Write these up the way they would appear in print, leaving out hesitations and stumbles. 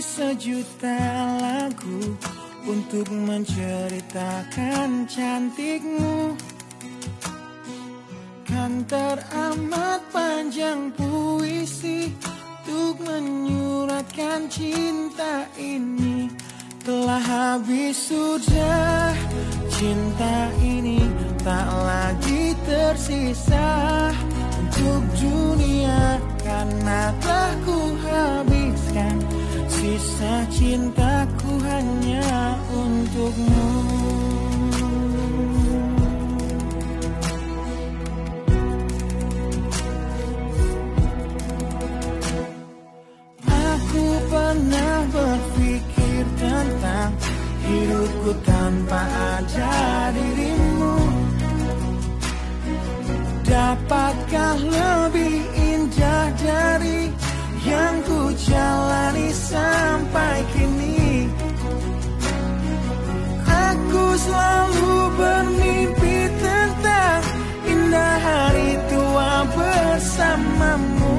sejuta lagu untuk menceritakan cantikmu. Kan teramat panjang puisi untuk menyuratkan cinta ini. Telah habis sudah cinta ini, tak lagi tersisa untuk dunia, karena telah ku habiskan sisa cintaku hanya untukmu. Aku pernah berpikir tentang hidupku tanpa ada dirimu. Dapatkah lebih indah dari yang ku jalani sampai kini? Aku selalu bermimpi tentang indah hari tua bersamamu.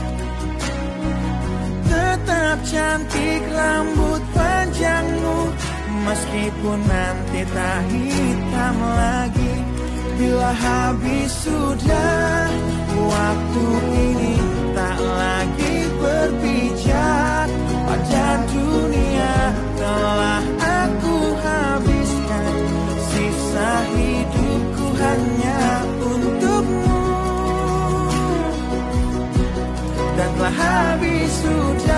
Tetap cantik rambut panjangmu, meskipun nanti tak hitam lagi. Bila habis sudah waktu ini, tak lagi berpijak pada dunia. Telah aku habiskan sisa hidupku hanya untukmu. Dan telah habis sudah